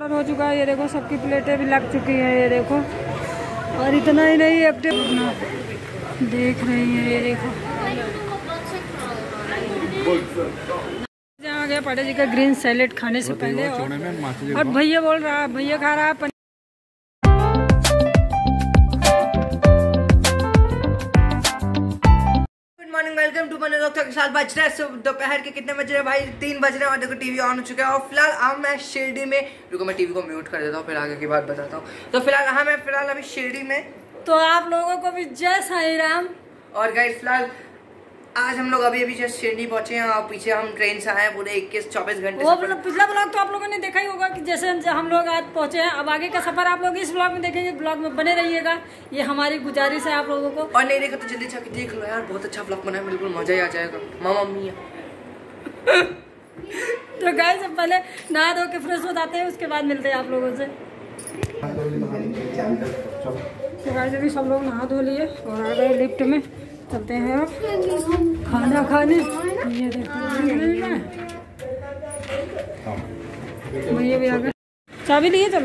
Order हो चुका है, ये देखो सबकी प्लेटें भी लग चुकी हैं, ये देखो। और इतना ही नहीं, एक्टिव देख रही हैं, ये देखो। आ गया पांडे जी का ग्रीन सैलेड खाने से पहले, और भैया बोल रहा है, भैया खा रहा है वेलकम टू मनी डॉक्टर के साथ। बज रहा है दोपहर के कितने बज रहे हैं भाई? 3 बज रहे हैं और देखो टीवी ऑन हो चुका है। और फिलहाल अब मैं शिरडी में, रुको मैं टीवी को म्यूट कर देता हूँ, फिर आगे की बात बताता हूँ। तो फिलहाल मैं अभी शिरडी में, तो आप लोगों को भी जय साईं राम। और गाइस फिलहाल आज हम लोग अभी जस्ट शिरडी पहुंचे हैं और पीछे हम ट्रेन से आए हैं पूरे 21-24 घंटे। वो पिछला ब्लॉग तो आप लोगों ने देखा ही होगा कि जैसे हम लोग आज पहुंचे हैं। अब आगे का सफर आप लोग इस ब्लॉग में देखेंगे, ब्लॉग में बने रहिएगा, ये हमारी गुजारिश है आप लोगों को। और नहीं देखा तो जल्दी जाके देख लो यार, बहुत अच्छा ब्लॉग बना है, बिल्कुल मजा ही आ जाएगा। मामा मियां तो गाइस अब पहले नहा धो के फ्रेश हो जाते हैं, उसके बाद मिलते हैं आप लोगों से। तो गाइस अभी सब लोग नहा धो लिए और आ गए लिफ्ट में, चलते हैं अब खाना खाने। ये देखो भैया भी आ गए, चाबी लिए, चलो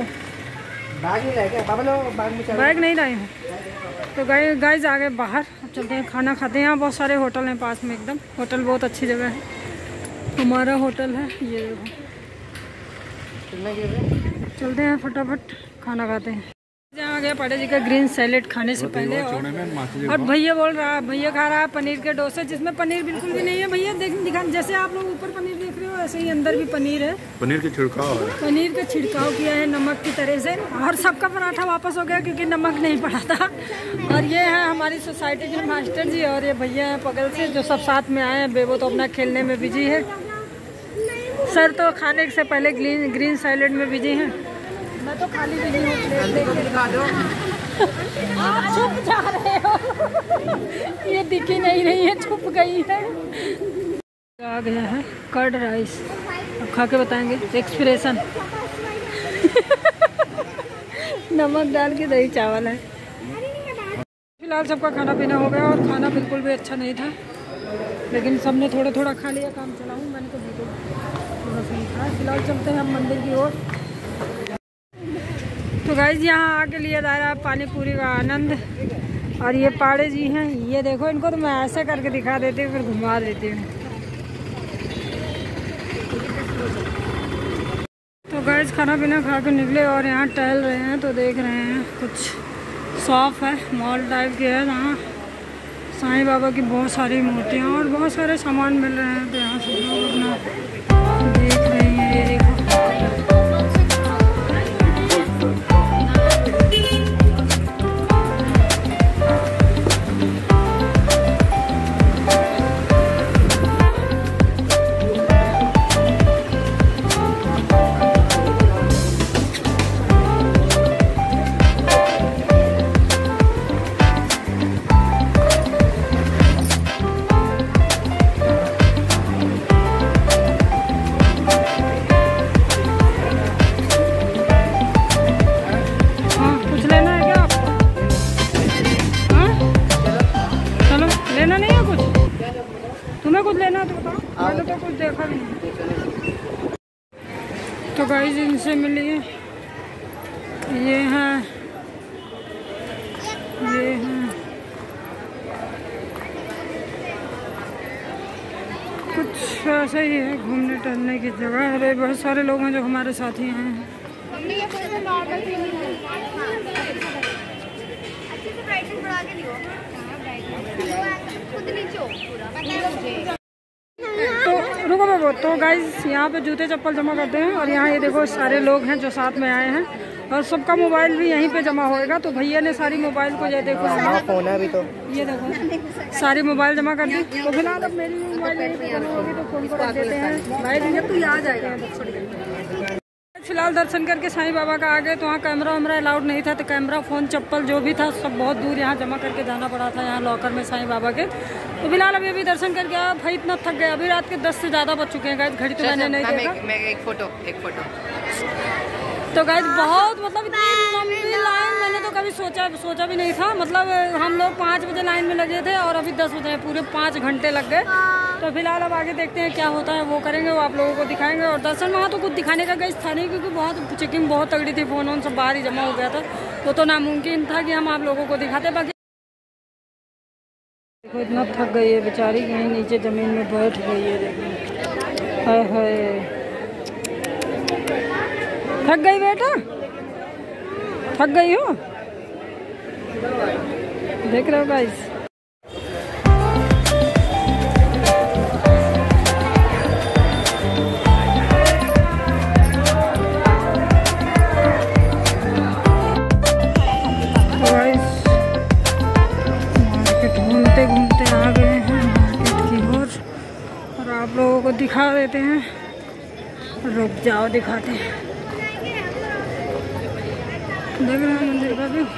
बैग नहीं लाए हैं। तो गाइस आ गए बाहर, अब चलते हैं खाना खाते हैं। यहाँ बहुत सारे होटल हैं पास में, एकदम होटल बहुत अच्छी जगह है। हमारा होटल है ये देखो, चलते हैं फटाफट खाना खाते हैं। आ गया पांडे जी का ग्रीन सैलेड खाने से पहले, और भैया बोल रहा है, भैया खा रहा है पनीर के डोसे, जिसमें पनीर बिल्कुल भी नहीं है। भैया दिखा, जैसे आप लोग ऊपर पनीर देख रहे हो ऐसे ही अंदर भी पनीर है। पनीर का छिड़काव है, पनीर का छिड़काव किया है नमक की तरह से। और सबका पराठा वापस हो गया क्योंकि नमक नहीं पड़ा था। और ये है हमारी सोसाइटी के मास्टर जी, और ये भैया है पगल से जो सब साथ में आए हैं। बेबो तो अपना खेलने में बिजी है, सर तो खाने से पहले ग्रीन सैलेड में बिजी है। मैं तो खाली भी नहीं हूँ, दिखा दो। आप छुप जा रहे हो, ये दिखी नहीं रही है, छुप गई है। आ गया है कर्ड राइस, अब खा के बताएंगे एक्सप्रेशन। नमक डाल के दही चावल है। फिलहाल सबका खाना पीना हो गया और खाना बिल्कुल भी अच्छा नहीं था, लेकिन सबने थोड़ा थोड़ा खा लिया, काम चलाऊँ मैंने तो बिल्कुल थोड़ा सा नहीं खाया। फिलहाल चलते हैं हम मंदिर की ओर। तो गाइस यहाँ आके लिया जा रहा है पानी पूरी का आनंद। और ये पाड़े जी हैं, ये देखो, इनको तो मैं ऐसे करके दिखा देती हूँ, फिर घुमा देती हूँ। तो गाइस खाना पीना खा के निकले और यहाँ टहल रहे हैं, तो देख रहे हैं कुछ शॉप है, मॉल टाइप की है, जहाँ साईं बाबा की बहुत सारी मूर्तियाँ और बहुत सारे सामान मिल रहे हैं। तो यहाँ से लोग अपना देख रहे हैं, ये देखो। तुम्हें कुछ लेना तो बताओ, मैंने तो कुछ देखा नहीं। तो गाइस इनसे मिलिए, ये हैं कुछ ऐसा ही है घूमने टहलने की जगह। अरे बहुत सारे लोग हैं जो हमारे साथ ही हैं। तो रुको बाबू, तो गाइस यहाँ पे जूते चप्पल जमा करते हैं। और यहाँ ये देखो सारे लोग हैं जो साथ में आए हैं, और सबका मोबाइल भी यहीं पे जमा होएगा। तो भैया ने सारी मोबाइल को, ये देखो फोन है अभी, तो ये देखो सारी मोबाइल जमा कर दी। तो फिलहाल अब मेरी मोबाइल यहीं पे जमा होगी, तो फोन को रख देते हैं। भाई भैया तू आ जाएगा। फिलहाल दर्शन करके साईं बाबा का आ गए, तो वहाँ कैमरा वैमरा अलाउड नहीं था, तो कैमरा फ़ोन चप्पल जो भी था सब बहुत दूर यहाँ जमा करके जाना पड़ा था, यहाँ लॉकर में साईं बाबा के। तो फिलहाल अभी दर्शन करके आया भाई, इतना थक गया। अभी रात के 10 से ज़्यादा बज चुके हैं गाइस, घड़ी तो मैंने नहीं देखा। एक फोटो तो गाइस बहुत मतलब इतनी लंबी लाइन मैंने तो कभी कभी सोचा भी नहीं था। मतलब हम लोग 5 बजे लाइन में लगे थे और अभी 10 बजे, पूरे 5 घंटे लग गए। तो फिलहाल अब आगे देखते हैं क्या होता है, वो करेंगे, वो आप लोगों को दिखाएंगे। और दर्शन वहाँ तो कुछ दिखाने का गई था नहीं, क्योंकि बहुत चेकिंग बहुत तगड़ी थी, फ़ोन वोन सब बाहर ही जमा हो गया था। वो तो नामुमकिन था कि हम आप लोगों को दिखाते। बाकी देखो इतना थक गई है बेचारी, कहीं नीचे ज़मीन में बैठ गई है। देखो हाय हाय, थक गई बेटा, थक गई हो, देख रहे हो गाइस। मार्केट घूमते घूमते आ गए हैं मार्केट की ओर, और आप लोगों को दिखा देते हैं। रुक जाओ, दिखाते हैं। देख रहे हैं मंदिर का भी।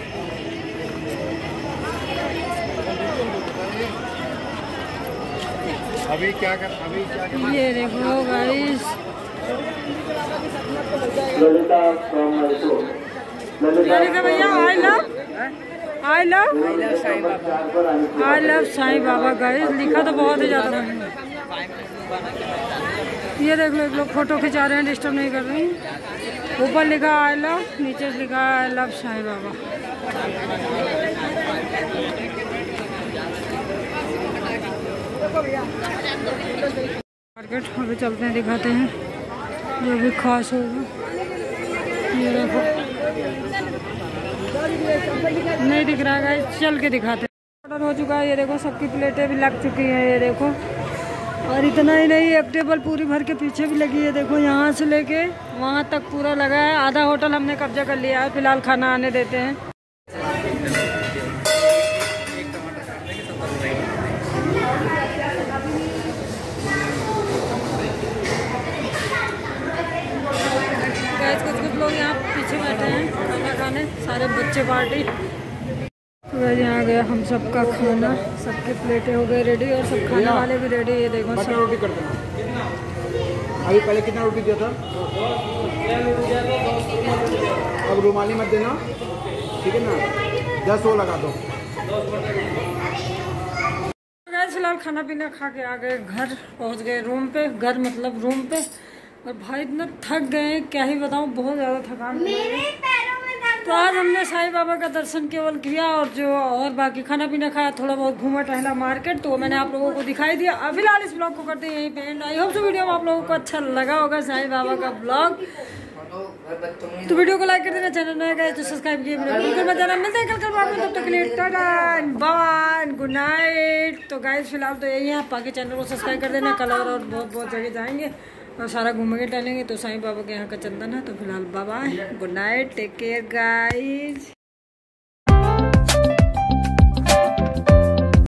अभी क्या कर ये देखो गाइस, ये देखो भैया, I love Sai Baba. Guys लिखा तो बहुत ही ज़्यादा है। ये देख लो, एक लोग फोटो खिंचा रहे हैं, डिस्टर्ब नहीं कर रही। ऊपर लिखा आई लव, नीचे लिखा I love Sai Baba. Market अभी चलते हैं, दिखाते हैं जो भी खास होगा। ये देखो, नहीं दिख रहा है, चल के दिखाते हैं। ऑर्डर हो चुका है, ये देखो सबकी प्लेटें भी लग चुकी हैं, ये देखो। और इतना ही नहीं, एक टेबल पूरी भर के पीछे भी लगी है। देखो यहाँ से लेके वहाँ तक पूरा लगा है। आधा होटल हमने कब्जा कर लिया है। फिलहाल खाना आने देते हैं। कुछ लोग यहाँ पीछे बैठे हैं खाना खाने, सारे बच्चे पार्टी। यहाँ गया हम सबका खाना, सबके प्लेटें हो गए रेडी, और सब खाने वाले भी रेडी। ये देखो सब रोटी कर देना। अभी पहले कितना रोटी दिया था, अब रुमाली मत देना, ठीक है ना। 10 वो लगा दो। फिलहाल खाना पीना खा के आ गए घर, पहुँच गए रूम पे। घर मतलब रूम पे। और भाई इतना थक गए, क्या ही बताऊँ, बहुत ज़्यादा थकान। तो आज हमने साईं बाबा का दर्शन केवल किया, और जो और बाकी खाना पीना खाया, थोड़ा बहुत घूमा टहला मार्केट, तो मैंने आप लोगों को दिखाई दिया। अब फिलहाल इस ब्लॉग को करते हैं यहीं पे end. I hope so video में आप लोगों को अच्छा लगा होगा साईं बाबा का ब्लॉग। तो वीडियो को लाइक कर देना, चैनल नया गए तो सब्सक्राइब किए बिल्कुल मत जाना। मिलते हैं कल बाद में, तब तक के लिए टाटा बाय, गुड नाइट। तो गाइस फिलहाल तो यही है, बाकी चैनल को सब्सक्राइब कर देना। कल और बहुत जगह जाएंगे और सारा घूमेंगे टहलेंगे। तो साईं बाबा के यहाँ का चंदन है। तो फिलहाल bye bye, good night, take care guys.